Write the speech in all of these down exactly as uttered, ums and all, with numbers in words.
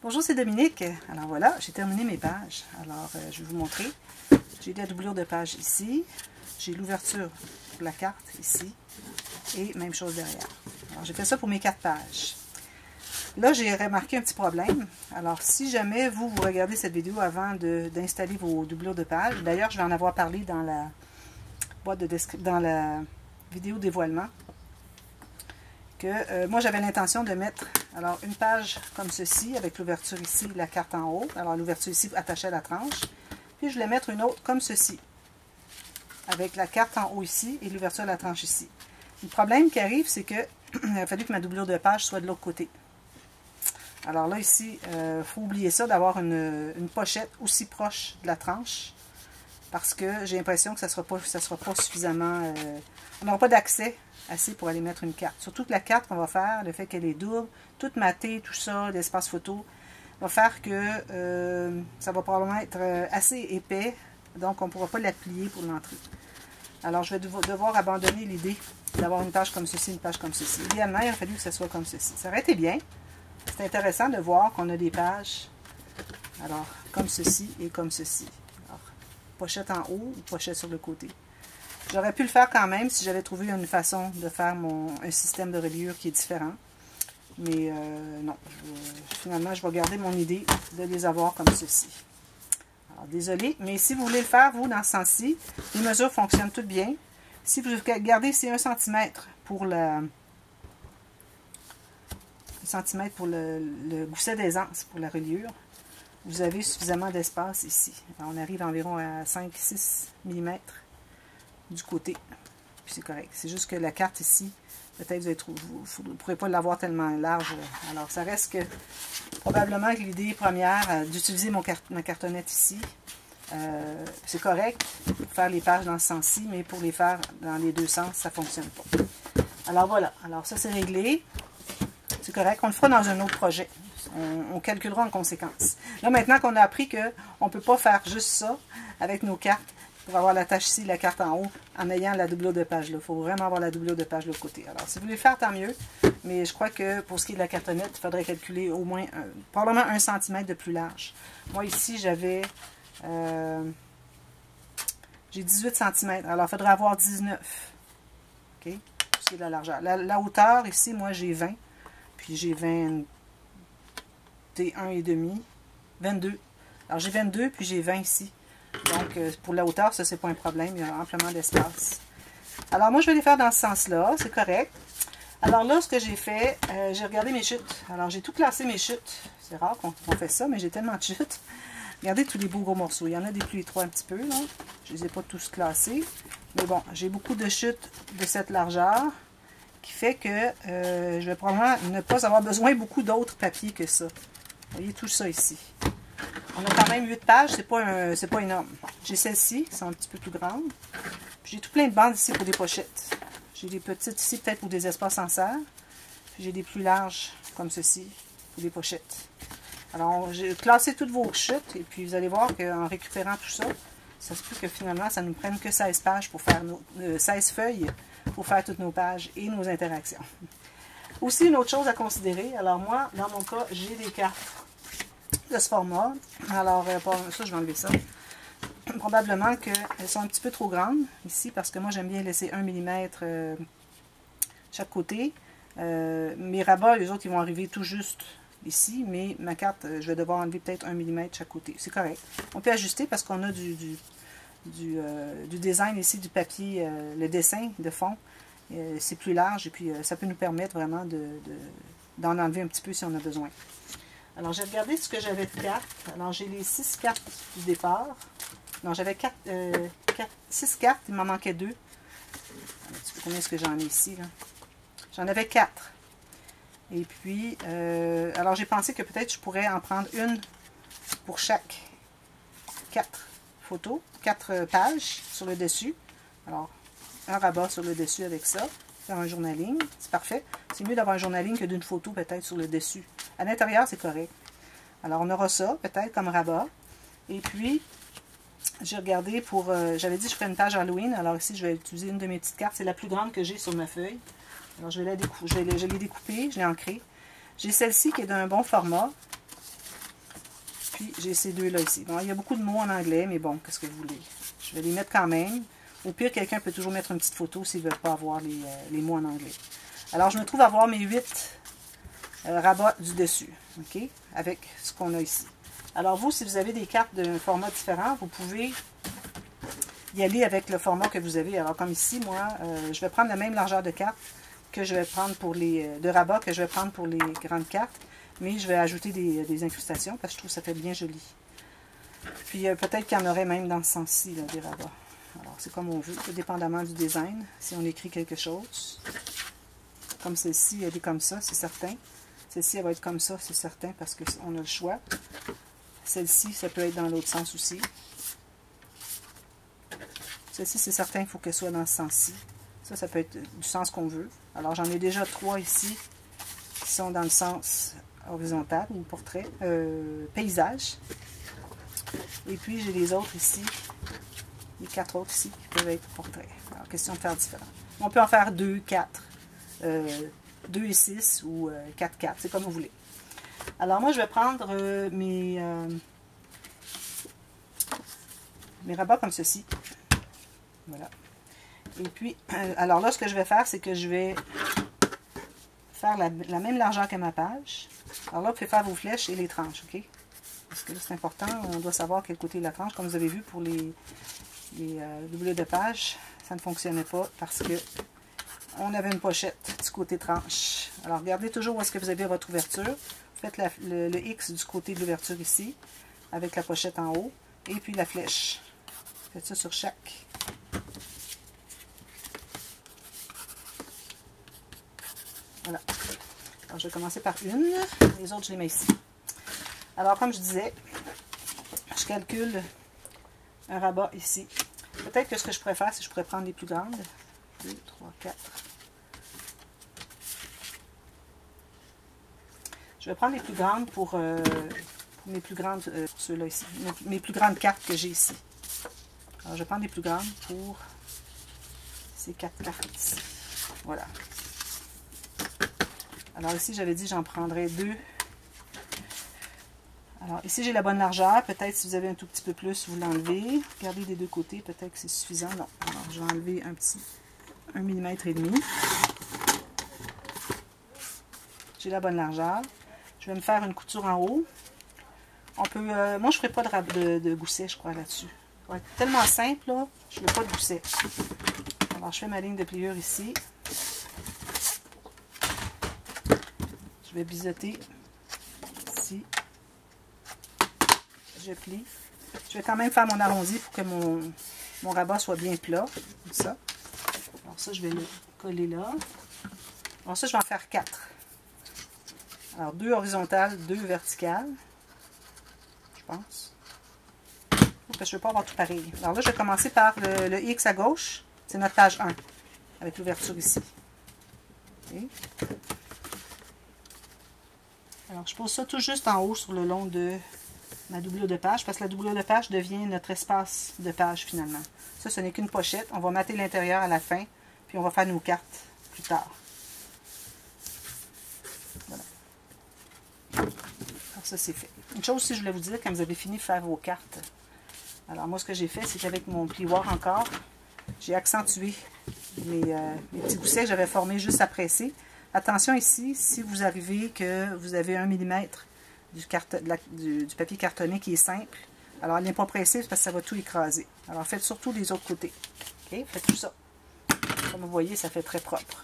Bonjour, c'est Dominique. Alors voilà, j'ai terminé mes pages. Alors, euh, je vais vous montrer. J'ai la doublure de page ici. J'ai l'ouverture pour la carte ici. Et même chose derrière. Alors, j'ai fait ça pour mes quatre pages. Là, j'ai remarqué un petit problème. Alors, si jamais vous, vous regardez cette vidéo avant d'installer vos doublures de page, d'ailleurs, je vais en avoir parlé dans la boîte de description, dans la vidéo dévoilement, que euh, moi, j'avais l'intention de mettre alors une page comme ceci, avec l'ouverture ici, la carte en haut. Alors, l'ouverture ici attachée à la tranche. Puis, je voulais mettre une autre comme ceci, avec la carte en haut ici et l'ouverture à la tranche ici. Le problème qui arrive, c'est que il a fallu que ma doublure de page soit de l'autre côté. Alors là, ici, il euh, faut oublier ça, d'avoir une, une pochette aussi proche de la tranche, parce que j'ai l'impression que ça ne sera pas, ça sera pas suffisamment... Euh, on n'aura pas d'accès assez pour aller mettre une carte. Surtout que la carte qu'on va faire, le fait qu'elle est double, toute matée, tout ça, l'espace photo, va faire que euh, ça va probablement être assez épais, donc on ne pourra pas la plier pour l'entrée. Alors, je vais devoir abandonner l'idée d'avoir une page comme ceci, une page comme ceci. Idéalement, il a fallu que ce soit comme ceci. Ça aurait été bien. C'est intéressant de voir qu'on a des pages, alors, comme ceci et comme ceci. Alors, pochette en haut ou pochette sur le côté. J'aurais pu le faire quand même si j'avais trouvé une façon de faire mon, un système de reliure qui est différent. Mais euh, non, je, finalement, je vais garder mon idée de les avoir comme ceci. Alors, désolé, mais si vous voulez le faire, vous, dans ce sens-ci, les mesures fonctionnent toutes bien. Si vous gardez, c'est un centimètre pour la... centimètres pour le, le gousset d'aisance, pour la reliure. Vous avez suffisamment d'espace ici. Alors, on arrive environ à cinq à six millimètres du côté. Puis c'est correct. C'est juste que la carte ici, peut-être vous ne pourrez pas l'avoir tellement large. Alors, ça reste que probablement que l'idée première euh, d'utiliser ma cartonnette ici, euh, c'est correct pour faire les pages dans ce sens-ci, mais pour les faire dans les deux sens, ça ne fonctionne pas. Alors voilà. Alors, ça, c'est réglé. C'est correct. On le fera dans un autre projet. On, on calculera en conséquence. Là, maintenant qu'on a appris qu'on ne peut pas faire juste ça avec nos cartes pour avoir la tâche ici, la carte en haut, en ayant la doublure de page là. Il faut vraiment avoir la doublure de page de l'autre côté. Alors, si vous voulez le faire, tant mieux. Mais je crois que pour ce qui est de la cartonnette, il faudrait calculer au moins, un, probablement un centimètre de plus large. Moi, ici, j'avais... Euh, j'ai dix-huit centimètres. Alors, il faudrait avoir dix-neuf. OK? Pour ce qui est de la largeur. La, la hauteur, ici, moi, j'ai vingt. Puis j'ai vingt et un et demi, vingt-deux. Alors j'ai vingt-deux, puis j'ai vingt ici. Donc euh, pour la hauteur, ça c'est pas un problème, il y a amplement d'espace. Alors moi je vais les faire dans ce sens-là, c'est correct. Alors là, ce que j'ai fait, euh, j'ai regardé mes chutes. Alors j'ai tout classé mes chutes. C'est rare qu'on qu'on fait ça, mais j'ai tellement de chutes. Regardez tous les beaux gros morceaux. Il y en a des plus étroits un petit peu, là. Je les ai pas tous classés. Mais bon, j'ai beaucoup de chutes de cette largeur, qui fait que euh, je vais probablement ne pas avoir besoin beaucoup d'autres papiers que ça. Vous voyez tout ça ici. On a quand même huit pages, c'est pas, un, c'est pas énorme. J'ai celles-ci, qui sont un petit peu plus grandes. J'ai tout plein de bandes ici pour des pochettes. J'ai des petites ici peut-être pour des espaces en serre. Puis j'ai des plus larges, comme ceci, pour des pochettes. Alors, j'ai classé toutes vos chutes, et puis vous allez voir qu'en récupérant tout ça, ça se peut que finalement, ça ne nous prenne que seize pages pour faire nos, euh, seize feuilles pour faire toutes nos pages et nos interactions. Aussi, une autre chose à considérer, alors moi, dans mon cas, j'ai des cartes de ce format. Alors, euh, ça, je vais enlever ça. Probablement qu'elles sont un petit peu trop grandes ici, parce que moi, j'aime bien laisser un millimètre euh, chaque côté. Euh, mes rabats, les autres, ils vont arriver tout juste ici, mais ma carte, euh, je vais devoir enlever peut-être un millimètre chaque côté. C'est correct. On peut ajuster parce qu'on a du... du Du, euh, du design ici, du papier, euh, le dessin de fond, euh, c'est plus large et puis euh, ça peut nous permettre vraiment de, de, d'en enlever un petit peu si on a besoin. Alors, j'ai regardé ce que j'avais de cartes. Alors, j'ai les six cartes du départ. Non, j'avais quatre, euh, quatre, six cartes, il m'en manquait deux. Un petit peu, combien est-ce que j'en ai ici, là? J'en avais quatre. Et puis, euh, alors j'ai pensé que peut-être je pourrais en prendre une pour chaque quatre photos, quatre pages sur le dessus. Alors, un rabat sur le dessus avec ça. Faire un journaling, c'est parfait. C'est mieux d'avoir un journaling que d'une photo peut-être sur le dessus. À l'intérieur, c'est correct. Alors, on aura ça, peut-être, comme rabat. Et puis, j'ai regardé pour... Euh, j'avais dit que je ferais une page Halloween. Alors ici, je vais utiliser une de mes petites cartes. C'est la plus grande que j'ai sur ma feuille. Alors, je vais la découper. Je l'ai découpée, je l'ai ancrée. J'ai celle-ci qui est d'un bon format. puis j'ai ces deux-là ici. Bon, il y a beaucoup de mots en anglais, mais bon, qu'est-ce que vous voulez? Je vais les mettre quand même. Au pire, quelqu'un peut toujours mettre une petite photo s'il ne veut pas avoir les, euh, les mots en anglais. Alors, je me trouve à avoir mes huit euh, rabats du dessus, ok? Avec ce qu'on a ici. Alors, vous, si vous avez des cartes d'un format différent, vous pouvez y aller avec le format que vous avez. Alors, comme ici, moi, euh, je vais prendre la même largeur de carte que je vais prendre pour les euh, de rabats que je vais prendre pour les grandes cartes, mais je vais ajouter des, des incrustations parce que je trouve que ça fait bien joli. Puis, euh, peut-être qu'il y en aurait même dans ce sens-ci, des rabats. Alors, c'est comme on veut, dépendamment du design. Si on écrit quelque chose, comme celle-ci, elle est comme ça, c'est certain. Celle-ci, elle va être comme ça, c'est certain, parce qu'on a le choix. Celle-ci, ça peut être dans l'autre sens aussi. Celle-ci, c'est certain, il faut qu'elle soit dans ce sens-ci. Ça, ça peut être du sens qu'on veut. Alors, j'en ai déjà trois ici qui sont dans le sens horizontal, ou portrait, euh, paysage. Et puis, j'ai les autres ici, les quatre autres ici qui peuvent être portraits. Alors, question de faire différent. On peut en faire deux, quatre, euh, deux et six ou euh, quatre, quatre, c'est comme vous voulez. Alors, moi, je vais prendre euh, mes, euh, mes rabats comme ceci. Voilà. Et puis, euh, alors là, ce que je vais faire, c'est que je vais faire la, la même largeur que ma page. Alors là, vous pouvez faire vos flèches et les tranches, ok? Parce que là, c'est important, on doit savoir quel côté est la tranche. Comme vous avez vu, pour les, les euh, doublures de page, ça ne fonctionnait pas parce que on avait une pochette du côté tranche. Alors, regardez toujours où est-ce que vous avez votre ouverture. Vous faites la, le, le X du côté de l'ouverture ici, avec la pochette en haut, et puis la flèche. Faites ça sur chaque. Voilà. Alors, je vais commencer par une. Les autres, je les mets ici. Alors, comme je disais, je calcule un rabat ici. Peut-être que ce que je pourrais faire, c'est que je pourrais prendre les plus grandes. deux, trois, quatre. Je vais prendre les plus grandes pour, euh, pour mes plus grandes, euh, ceux-là ici, mes, mes plus grandes cartes que j'ai ici. Alors, je vais prendre les plus grandes pour ces quatre cartes ici. Voilà. Alors ici, j'avais dit j'en prendrais deux. Alors ici, j'ai la bonne largeur. Peut-être si vous avez un tout petit peu plus, vous l'enlevez. Regardez des deux côtés, peut-être que c'est suffisant. Non. Alors, je vais enlever un petit un millimètre et demi. J'ai la bonne largeur. Je vais me faire une couture en haut. On peut, euh, moi, je ne ferai pas de, de, de gousset, je crois, là-dessus. Ça va être tellement simple, là, je ne veux pas de gousset. Alors, je fais ma ligne de pliure ici. Je vais biseauter ici. Je plie. Je vais quand même faire mon arrondi pour que mon, mon rabat soit bien plat, comme ça. Alors ça, je vais le coller là. Alors ça, je vais en faire quatre. Alors, deux horizontales, deux verticales. Je pense. Parce que je ne veux pas avoir tout pareil. Alors là, je vais commencer par le, le X à gauche. C'est notre page un. Avec l'ouverture ici. Okay. Alors, je pose ça tout juste en haut sur le long de ma doublure de page. Parce que la doublure de page devient notre espace de page finalement. Ça, ce n'est qu'une pochette. On va mater l'intérieur à la fin. Puis on va faire nos cartes plus tard. Voilà. Alors ça, c'est fait. Une chose aussi, je voulais vous dire, quand vous avez fini de faire vos cartes. Alors moi, ce que j'ai fait, c'est qu'avec mon plioir encore, j'ai accentué mes, euh, mes petits goussets que j'avais formés juste à presser. Attention ici, si vous arrivez que vous avez un millimètre du, carte, de la, du, du papier cartonné qui est simple, alors n'est pas pressé parce que ça va tout écraser. Alors faites surtout des autres côtés. Ok, faites tout ça. Comme vous voyez, ça fait très propre.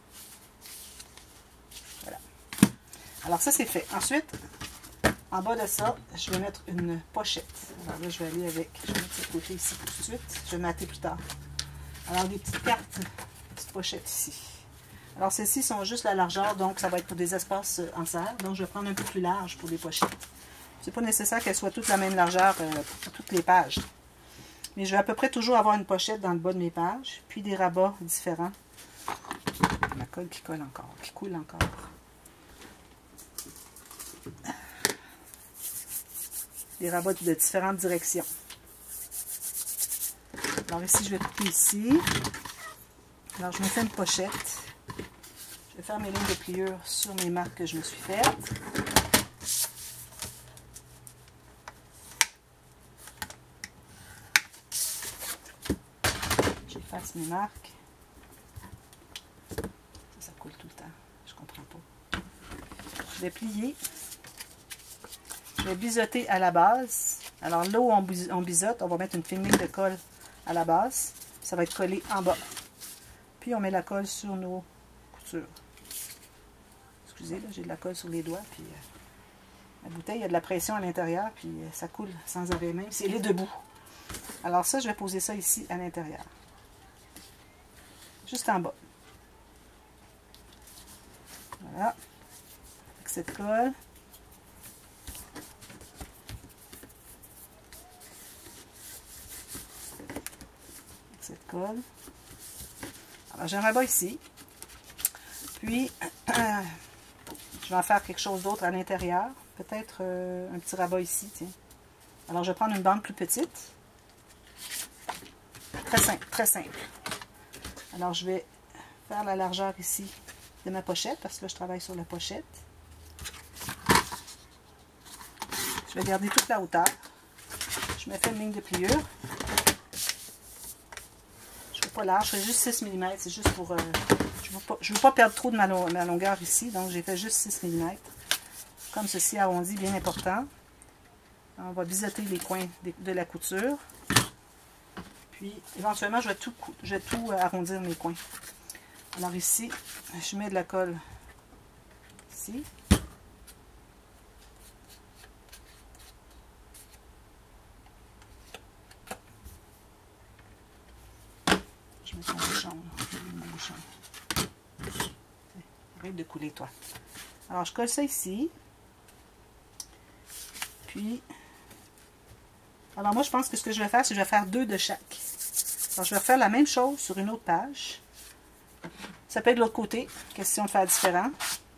Voilà. Alors ça, c'est fait. Ensuite, en bas de ça, je vais mettre une pochette. Alors là, je vais aller avec, je vais mettre ce côté ici tout de suite. Je vais mater plus tard. Alors, des petites cartes, petites pochettes ici. Alors, celles-ci sont juste la largeur, donc ça va être pour des espaces en serre. Donc, je vais prendre un peu plus large pour les pochettes. C'est pas nécessaire qu'elles soient toutes la même largeur euh, pour toutes les pages. Mais je vais à peu près toujours avoir une pochette dans le bas de mes pages, puis des rabats différents. Ma colle qui colle encore, qui coule encore. Des rabats de différentes directions. Alors ici, je vais couper ici. Alors, je me fais une pochette. Je vais faire mes lignes de pliure sur mes marques que je me suis faites. passe mes marques. Ça, ça coule tout le temps. Je comprends pas. Je vais plier. Je vais biseauter à la base. Alors là où on, bis on biseaute, on va mettre une fine ligne de colle à la base. Ça va être collé en bas. Puis on met la colle sur nos coutures. Excusez, là, j'ai de la colle sur les doigts. Puis euh, la bouteille, il y a de la pression à l'intérieur. Puis euh, ça coule sans arrêt même. Si elle est debout. Alors ça, je vais poser ça ici à l'intérieur. Juste en bas. Voilà. Avec cette colle. Avec cette colle. Alors j'ai un rabat ici. Puis, euh, je vais en faire quelque chose d'autre à l'intérieur. Peut-être euh, un petit rabat ici, tiens. Alors je vais prendre une bande plus petite. Très simple, très simple. Alors, je vais faire la largeur ici de ma pochette, parce que là, je travaille sur la pochette. Je vais garder toute la hauteur. Je me fais une ligne de pliure. Je ne fais pas large, je fais juste six millimètres. C'est juste pour... Euh, je ne veux, veux pas perdre trop de ma, ma longueur ici, donc j'ai fait juste six millimètres. Comme ceci, arrondi, bien important. On va biseauter les coins de, de la couture. Puis, éventuellement, je vais tout, je vais tout arrondir mes coins. Alors ici, je mets de la colle ici. Je mets mon bouchon. Mon bouchon. Arrête de couler, toi. Alors, je colle ça ici. Puis, alors moi, je pense que ce que je vais faire, c'est que je vais faire deux de chaque. Alors, je vais refaire la même chose sur une autre page. Ça peut être de l'autre côté. Question de faire différent.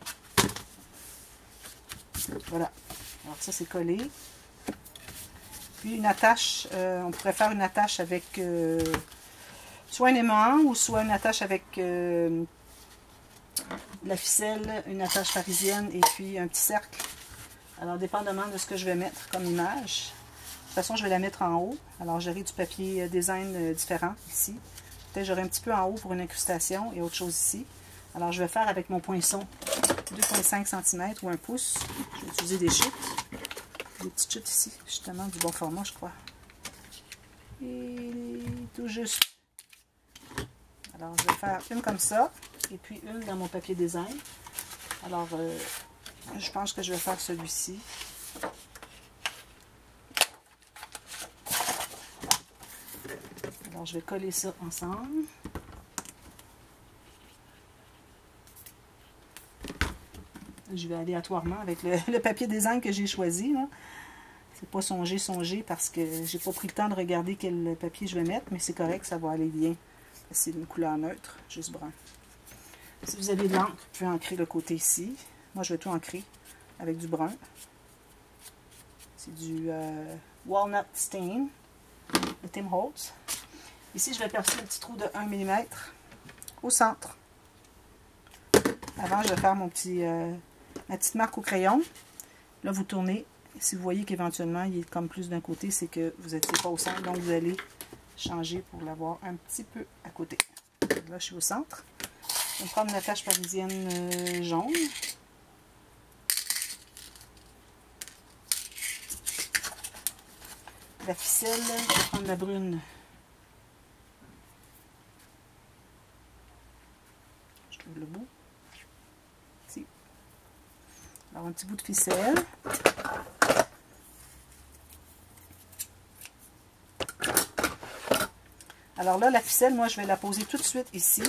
Voilà. Alors, ça, c'est collé. Puis, une attache. Euh, on pourrait faire une attache avec euh, soit un aimant ou soit une attache avec euh, de la ficelle, une attache parisienne et puis un petit cercle. Alors, dépendamment de ce que je vais mettre comme image. De toute façon, je vais la mettre en haut. Alors, j'aurai du papier design différent ici. Peut-être j'aurai un petit peu en haut pour une incrustation et autre chose ici. Alors, je vais faire avec mon poinçon deux virgule cinq centimètres ou un pouce. Je vais utiliser des chutes. Des petites chutes ici, justement, du bon format, je crois. Et tout juste. Alors, je vais faire une comme ça et puis une dans mon papier design. Alors, euh, je pense que je vais faire celui-ci. Alors, je vais coller ça ensemble. Je vais aléatoirement avec le, le papier design que j'ai choisi. C'est pas songer, songer parce que j'ai pas pris le temps de regarder quel papier je vais mettre, mais c'est correct, ça va aller bien. C'est une couleur neutre, juste brun. Si vous avez de l'encre, vous pouvez ancrer le côté ici. Moi, je vais tout ancrer avec du brun. C'est du euh, Walnut Stain de Tim Holtz. Ici, je vais percer un petit trou de un millimètre au centre. Avant, je vais faire mon petit, euh, ma petite marque au crayon. Là, vous tournez. Si vous voyez qu'éventuellement, il est comme plus d'un côté, c'est que vous n'étiez pas au centre. Donc, vous allez changer pour l'avoir un petit peu à côté. Là, je suis au centre. Je vais prendre une attache parisienne euh, jaune. La ficelle, je vais prendre la brune. Je trouve le bout. Ici. Alors, un petit bout de ficelle. Alors là, la ficelle, moi, je vais la poser tout de suite ici.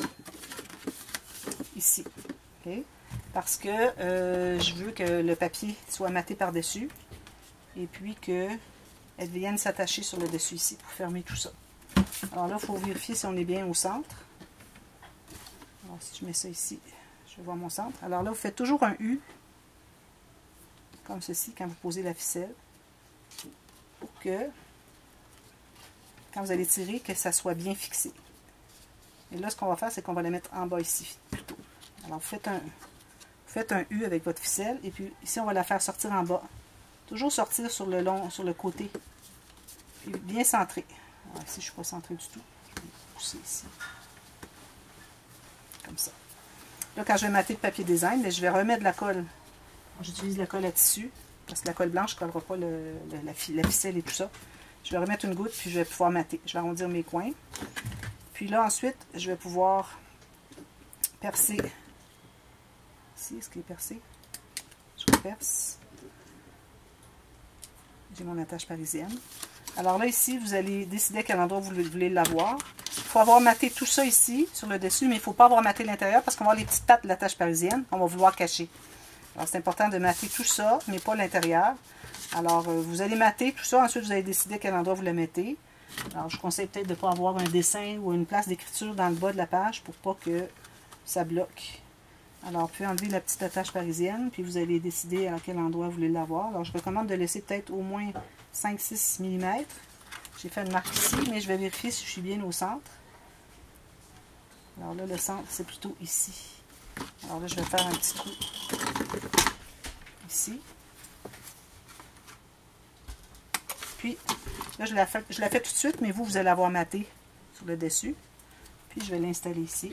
Ici. Okay? Parce que euh, je veux que le papier soit matté par-dessus. Et puis que elle vienne s'attacher sur le dessus ici pour fermer tout ça. Alors là, il faut vérifier si on est bien au centre. Alors, si je mets ça ici, je vais voir mon centre. Alors là, vous faites toujours un U, comme ceci, quand vous posez la ficelle, pour que, quand vous allez tirer, que ça soit bien fixé. Et là, ce qu'on va faire, c'est qu'on va la mettre en bas ici, plutôt. Alors, vous faites un, vous faites un U avec votre ficelle, et puis ici, on va la faire sortir en bas. Toujours sortir sur le long, sur le côté. Puis bien centré. Alors, ici, je ne suis pas centré du tout. Je vais pousser ici. Comme ça. Là, quand je vais mater le papier design, je vais remettre de la colle. J'utilise la colle à tissu, parce que la colle blanche ne collera pas le, le, la, la ficelle et tout ça. Je vais remettre une goutte, puis je vais pouvoir mater. Je vais arrondir mes coins. Puis là, ensuite, je vais pouvoir percer. Ici, est-ce qu'il est percé? Je perce. J'ai mon attache parisienne. Alors là, ici, vous allez décider à quel endroit vous voulez l'avoir. Il faut avoir maté tout ça ici, sur le dessus, mais il ne faut pas avoir maté l'intérieur parce qu'on va avoir les petites pattes de l'attache parisienne. On va vouloir cacher. Alors, c'est important de mater tout ça, mais pas l'intérieur. Alors, euh, vous allez mater tout ça. Ensuite, vous allez décider à quel endroit vous le mettez. Alors, je conseille peut-être de ne pas avoir un dessin ou une place d'écriture dans le bas de la page pour pas que ça bloque. Alors, vous pouvez enlever la petite attache parisienne, puis vous allez décider à quel endroit vous voulez l'avoir. Alors, je recommande de laisser peut-être au moins cinq six millimètres. J'ai fait une marque ici, mais je vais vérifier si je suis bien au centre. Alors là, le centre, c'est plutôt ici. Alors là, je vais faire un petit trou ici. Puis, là, je la fais, je la fais tout de suite, mais vous, vous allez avoir maté sur le dessus. Puis, je vais l'installer ici.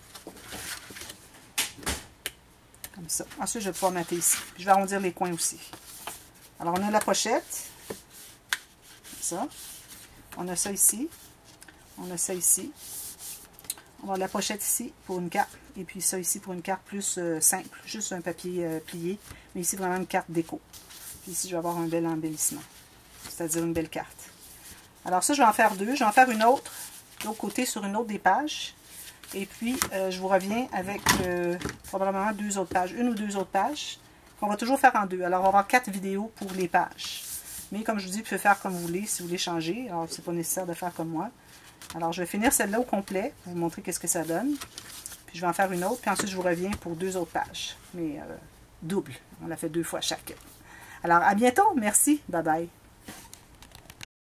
Comme ça. Ensuite, je vais pouvoir mater ici. Puis, je vais arrondir les coins aussi. Alors, on a la pochette. Comme ça. On a ça ici. On a ça ici. On a la pochette ici pour une carte. Et puis ça ici pour une carte plus euh, simple. Juste un papier euh, plié. Mais ici, vraiment une carte déco. Puis ici, je vais avoir un bel embellissement. C'est-à-dire une belle carte. Alors ça, je vais en faire deux. Je vais en faire une autre. De l'autre côté, sur une autre des pages. Et puis, euh, je vous reviens avec euh, probablement deux autres pages. Une ou deux autres pages. On va toujours faire en deux. Alors, on va avoir quatre vidéos pour les pages. Mais comme je vous dis, vous pouvez faire comme vous voulez, si vous voulez changer. Alors, c'est pas nécessaire de faire comme moi. Alors, je vais finir celle-là au complet, pour vous montrer qu'est-ce que ça donne. Puis, je vais en faire une autre, puis ensuite, je vous reviens pour deux autres pages. Mais euh, double. On l'a fait deux fois chacun. Alors, à bientôt. Merci. Bye bye.